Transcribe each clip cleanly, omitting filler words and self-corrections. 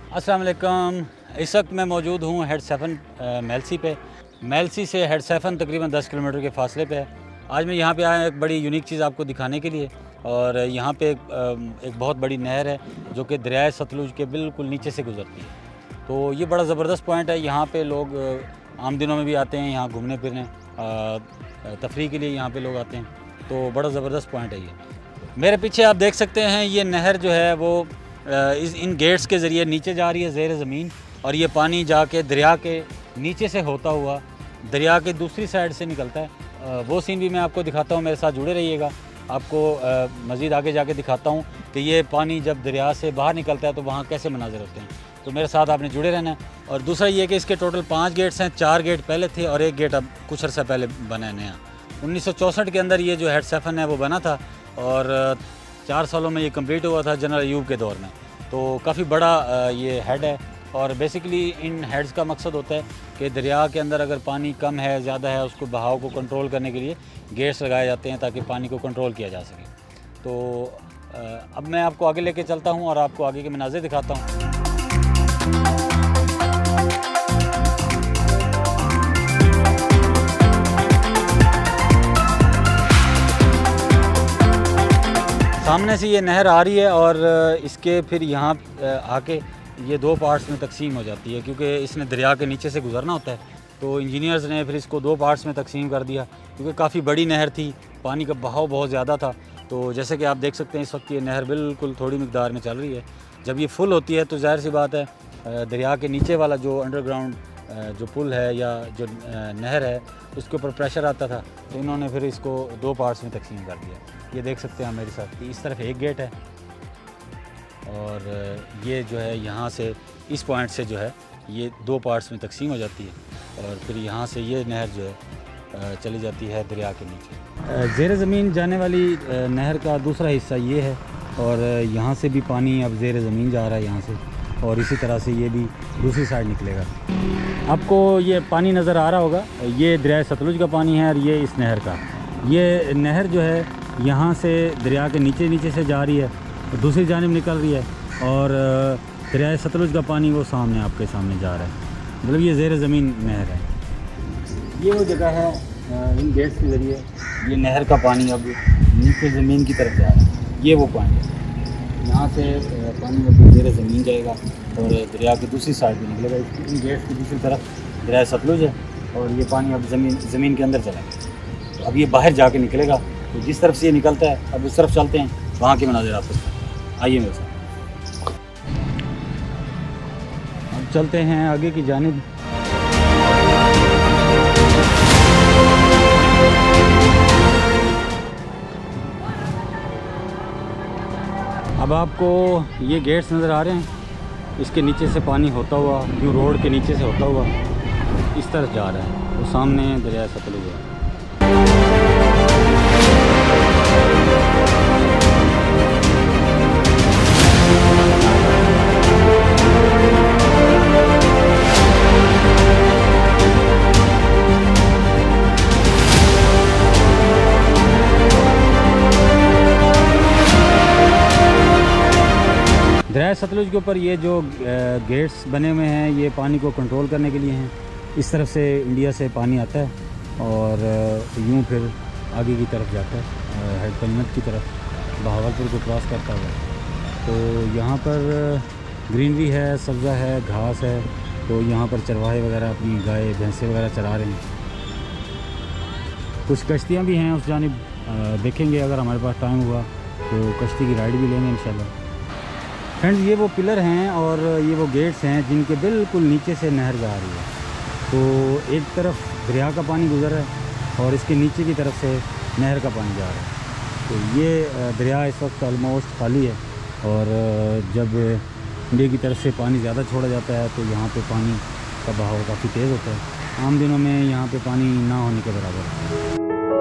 अस्सलाम वालेकुम। इस वक्त मैं मौजूद हूँ हेड सेफन मेलसी पे। मेलसी से हेड सेफन तकरीबन 10 किलोमीटर के फासले पे है। आज मैं यहाँ पे आया एक बड़ी यूनिक चीज़ आपको दिखाने के लिए। और यहाँ पे एक बहुत बड़ी नहर है जो कि दरियाए सतलुज के बिल्कुल नीचे से गुज़रती है। तो ये बड़ा ज़बरदस्त पॉइंट है। यहाँ पे लोग आम दिनों में भी आते हैं यहाँ घूमने फिरने, तफरीह के लिए यहाँ पे लोग आते हैं। तो बड़ा ज़बरदस्त पॉइंट है ये। मेरे पीछे आप देख सकते हैं ये नहर जो है वो इन गेट्स के ज़रिए नीचे जा रही है ज़ेर ज़मीन, और ये पानी जाके दरिया के नीचे से होता हुआ दरिया के दूसरी साइड से निकलता है। वो सीन भी मैं आपको दिखाता हूँ, मेरे साथ जुड़े रहिएगा। आपको मज़ीद आगे जाके दिखाता हूँ कि ये पानी जब दरिया से बाहर निकलता है तो वहाँ कैसे मनाज़र होते हैं। तो मेरे साथ आपने जुड़े रहना है। और दूसरा ये कि इसके टोटल 5 गेट्स हैं। 4 गेट पहले थे और 1 गेट अब कुछ अर्सा पहले बना है नया। 1964 के अंदर ये जो हेड सेफन है वो बना था और 4 सालों में ये कंप्लीट हुआ था जनरल अयूब के दौर में। तो काफ़ी बड़ा ये हेड है। और बेसिकली इन हेड्स का मकसद होता है कि दरिया के अंदर अगर पानी कम है ज़्यादा है उसको बहाव को कंट्रोल करने के लिए गेट्स लगाए जाते हैं ताकि पानी को कंट्रोल किया जा सके। तो अब मैं आपको आगे लेके चलता हूँ और आपको आगे के मनाज़िर दिखाता हूँ। सामने से ये नहर आ रही है और इसके फिर यहाँ आके ये 2 पार्ट्स में तकसीम हो जाती है, क्योंकि इसने दरिया के नीचे से गुज़रना होता है। तो इंजीनियर्स ने फिर इसको 2 पार्ट्स में तकसीम कर दिया, क्योंकि काफ़ी बड़ी नहर थी, पानी का बहाव बहुत ज़्यादा था। तो जैसे कि आप देख सकते हैं इस वक्त ये नहर बिल्कुल थोड़ी मिकदार में चल रही है। जब ये फुल होती है तो ज़ाहिर सी बात है दरिया के नीचे वाला जो अंडरग्राउंड जो पुल है या जो नहर है उसके ऊपर प्रेशर आता था, तो इन्होंने फिर इसको 2 पार्ट्स में तकसीम कर दिया। ये देख सकते हैं मेरे साथ, इस तरफ 1 गेट है और ये जो है यहाँ से इस पॉइंट से जो है ये 2 पार्ट्स में तकसीम हो जाती है और फिर यहाँ से ये नहर जो है चली जाती है दरिया के नीचे। ज़ेर ज़मीन जाने वाली नहर का दूसरा हिस्सा ये है और यहाँ से भी पानी अब ज़ेर ज़मीन जा रहा है यहाँ से, और इसी तरह से ये भी दूसरी साइड निकलेगा। आपको ये पानी नज़र आ रहा होगा, ये दरिया सतलुज का पानी है और ये इस नहर का। ये नहर जो है यहाँ से दरिया के नीचे से जा रही है, दूसरी जानिब निकल रही है और दरिया सतलुज का पानी वो सामने आपके सामने जा रहा है। मतलब ये ज़ेर ज़मीन नहर है। ये वो जगह है इन गेट्स के ज़रिए ये नहर का पानी अब नीचे ज़मीन की तरफ जा रहा है। ये वो पॉइंट है, यहाँ से पानी अब ज़ेर ज़मीन जाएगा और दरिया की दूसरी साइड भी निकलेगा। इन गेट्स की दूसरी तरफ दरिया सतलुज है और ये पानी अब ज़मीन के अंदर चला गया। तो अब ये बाहर जाके निकलेगा। तो जिस तरफ से ये निकलता है अब उस तरफ चलते हैं, वहाँ के मनाज़िर आपको आइए मेरे साथ। अब चलते हैं आगे की जानिब। अब आपको ये गेट्स नज़र आ रहे हैं, इसके नीचे से पानी होता हुआ यूँ रोड के नीचे से होता हुआ इस तरफ जा रहा है। तो सामने दरिया सतलुज है। दरिया सतलुज के ऊपर ये जो गेट्स बने हुए हैं ये पानी को कंट्रोल करने के लिए हैं। इस तरफ से इंडिया से पानी आता है और यूँ फिर आगे की तरफ जाता है हेड पंजमत की तरफ, बहावलपुर को क्रॉस करता हुआ। तो यहाँ पर ग्रीनरी है, सब्ज़ा है, घास है। तो यहाँ पर चरवाहे वगैरह अपनी गाय भैंसे वगैरह चरा रहे हैं। कुछ कश्तियाँ भी हैं उस जानिब, देखेंगे अगर हमारे पास टाइम हुआ तो कश्ती की राइड भी लेंगे इंशाल्लाह। फ्रेंड्स ये वो पिलर हैं और ये वो गेट्स हैं जिनके बिल्कुल नीचे से नहर जा रही है। तो एक तरफ दरिया का पानी गुजर रहा है और इसके नीचे की तरफ से नहर का पानी जा रहा है। तो ये दरिया इस वक्त ऑलमोस्ट खाली है और जब इंडिया की तरफ से पानी ज़्यादा छोड़ा जाता है तो यहाँ पे पानी का बहाव काफ़ी तेज़ होता है। आम दिनों में यहाँ पे पानी ना होने के बराबर है।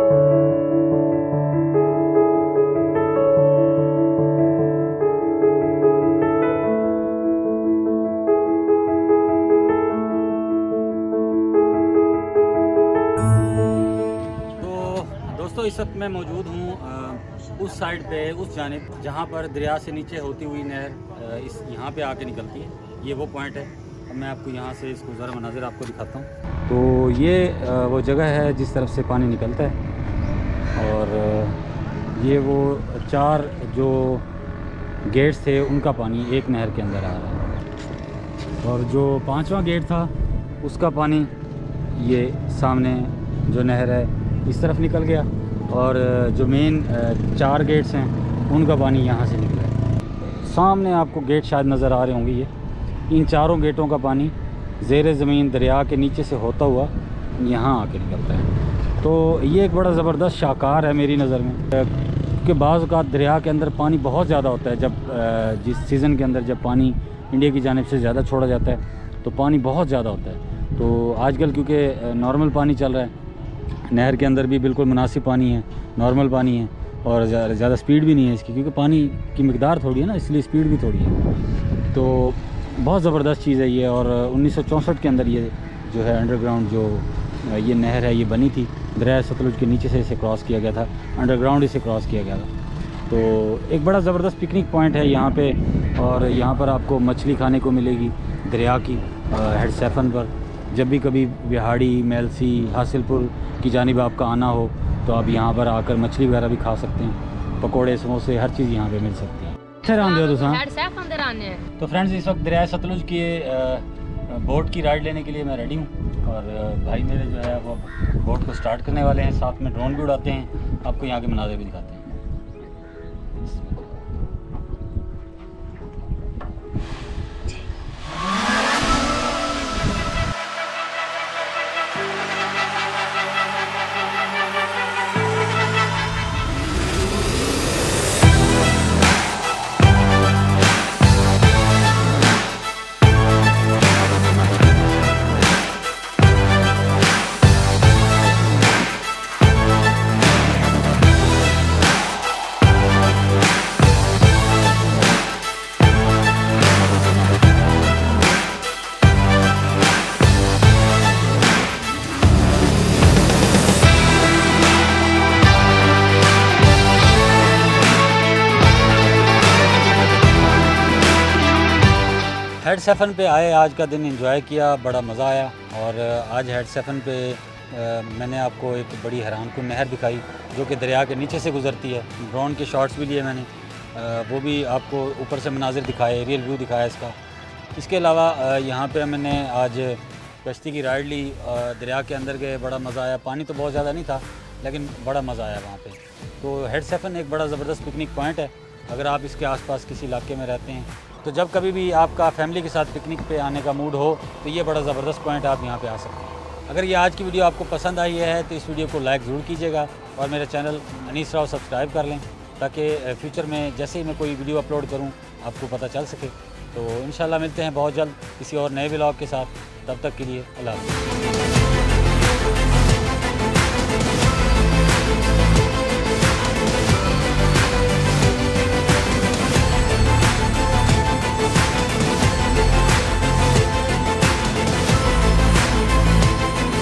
दोस्तों इस वक्त मैं मौजूद हूँ उस साइड पे, उस जानिब जहाँ पर दरिया से नीचे होती हुई नहर इस यहाँ पे आके निकलती है। ये वो पॉइंट है। अब मैं आपको यहाँ से इसको ज़रा मनाज़िर आपको दिखाता हूँ। तो ये वो जगह है जिस तरफ से पानी निकलता है, और ये वो 4 जो गेट्स थे उनका पानी एक नहर के अंदर आ रहा है, और जो 5वां गेट था उसका पानी ये सामने जो नहर है इस तरफ निकल गया, और जो मेन 4 गेट्स हैं उनका पानी यहाँ से निकला है। सामने आपको गेट शायद नज़र आ रहे होंगे, ये इन 4 गेटों का पानी ज़ेर ज़मीन दरिया के नीचे से होता हुआ यहाँ आके निकलता है। तो ये एक बड़ा ज़बरदस्त शाहकार है मेरी नज़र में, क्योंकि बाज़ औक़ात दरिया के अंदर पानी बहुत ज़्यादा होता है। जब जिस सीज़न के अंदर जब पानी इंडिया की जानिब से ज़्यादा छोड़ा जाता है तो पानी बहुत ज़्यादा होता है। तो आजकल क्योंकि नॉर्मल पानी चल रहा है, नहर के अंदर भी बिल्कुल मुनासिब पानी है, नॉर्मल पानी है, और ज़्यादा स्पीड भी नहीं है इसकी, क्योंकि पानी की मिकदार थोड़ी है ना, इसलिए स्पीड भी थोड़ी है। तो बहुत ज़बरदस्त चीज़ है ये। और 1964 के अंदर ये जो है अंडरग्राउंड जो ये नहर है ये बनी थी। दरिया सतलुज के नीचे से इसे क्रॉस किया गया था, अंडरग्राउंड इसे क्रॉस किया गया था। तो एक बड़ा ज़बरदस्त पिकनिक पॉइंट है यहाँ पे, और यहाँ पर आपको मछली खाने को मिलेगी दरिया की हेड सैफन पर। जब भी कभी बिहाड़ी, मेलसी, हासिलपुर की जानिब आपका आना हो तो आप यहाँ पर आकर मछली वगैरह भी खा सकते हैं, पकोड़े, समोसे, हर चीज़ यहाँ पे मिल सकती है। तो फ्रेंड्स, इस वक्त दरिया सतलुज की बोट की राइड लेने के लिए मैं रेडी हूँ, और भाई मेरे जो है वो बोट को स्टार्ट करने वाले हैं, साथ में ड्रोन भी उड़ाते हैं, आपको यहाँ के मनाज़िर भी दिखाते हैं। हेड सेफन पे आए, आज का दिन एंजॉय किया, बड़ा मज़ा आया। और आज हेड सेफन पे मैंने आपको एक बड़ी हैरानकुन नहर दिखाई जो कि दरिया के नीचे से गुज़रती है। ड्रोन के शॉट्स भी लिए मैंने, वो भी आपको ऊपर से मनाजिर दिखाए, एरियल व्यू दिखाया इसका। इसके अलावा यहाँ पे मैंने आज कश्ती की राइड ली, दरिया के अंदर गए, बड़ा मज़ा आया। पानी तो बहुत ज़्यादा नहीं था लेकिन बड़ा मज़ा आया वहाँ पे। तो हेड सेफन एक बड़ा ज़बरदस्त पिकनिक पॉइंट है। अगर आप इसके आसपास किसी इलाके में रहते हैं तो जब कभी भी आपका फैमिली के साथ पिकनिक पे आने का मूड हो तो ये बड़ा ज़बरदस्त पॉइंट आप यहाँ पे आ सकते हैं। अगर ये आज की वीडियो आपको पसंद आई है तो इस वीडियो को लाइक ज़रूर कीजिएगा, और मेरे चैनल अनीस राव सब्सक्राइब कर लें, ताकि फ्यूचर में जैसे ही मैं कोई वीडियो अपलोड करूँ आपको पता चल सके। तो इंशाल्लाह मिलते हैं बहुत जल्द किसी और नए व्लॉग के साथ। तब तक के लिए अल्लाह हाफ़िज़।